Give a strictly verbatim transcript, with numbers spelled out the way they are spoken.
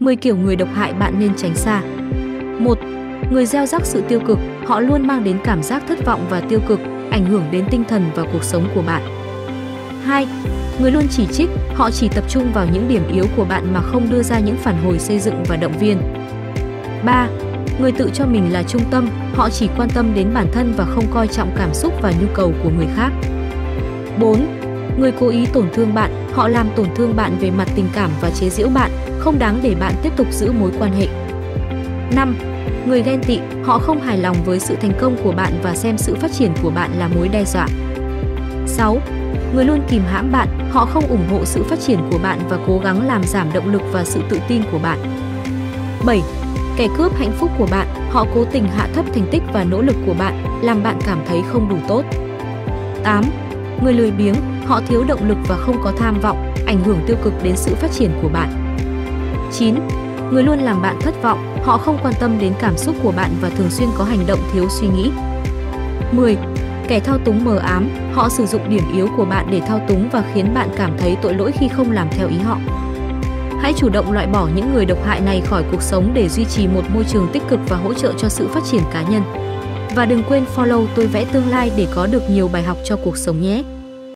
mười kiểu người độc hại bạn nên tránh xa. một. Người gieo rắc sự tiêu cực, họ luôn mang đến cảm giác thất vọng và tiêu cực, ảnh hưởng đến tinh thần và cuộc sống của bạn. hai. Người luôn chỉ trích, họ chỉ tập trung vào những điểm yếu của bạn mà không đưa ra những phản hồi xây dựng và động viên. ba. Người tự cho mình là trung tâm, họ chỉ quan tâm đến bản thân và không coi trọng cảm xúc và nhu cầu của người khác. bốn. Người cố ý tổn thương bạn, họ làm tổn thương bạn về mặt tình cảm và chế giễu bạn, không đáng để bạn tiếp tục giữ mối quan hệ. năm. Người ghen tị, họ không hài lòng với sự thành công của bạn và xem sự phát triển của bạn là mối đe dọa. sáu. Người luôn kìm hãm bạn, họ không ủng hộ sự phát triển của bạn và cố gắng làm giảm động lực và sự tự tin của bạn. bảy. Kẻ cướp hạnh phúc của bạn, họ cố tình hạ thấp thành tích và nỗ lực của bạn, làm bạn cảm thấy không đủ tốt. tám. Người lười biếng, họ thiếu động lực và không có tham vọng, ảnh hưởng tiêu cực đến sự phát triển của bạn. chín. Người luôn làm bạn thất vọng, họ không quan tâm đến cảm xúc của bạn và thường xuyên có hành động thiếu suy nghĩ. mười. Kẻ thao túng mờ ám, họ sử dụng điểm yếu của bạn để thao túng và khiến bạn cảm thấy tội lỗi khi không làm theo ý họ. Hãy chủ động loại bỏ những người độc hại này khỏi cuộc sống để duy trì một môi trường tích cực và hỗ trợ cho sự phát triển cá nhân. Và đừng quên follow Tôi Vẽ Tương Lai để có được nhiều bài học cho cuộc sống nhé!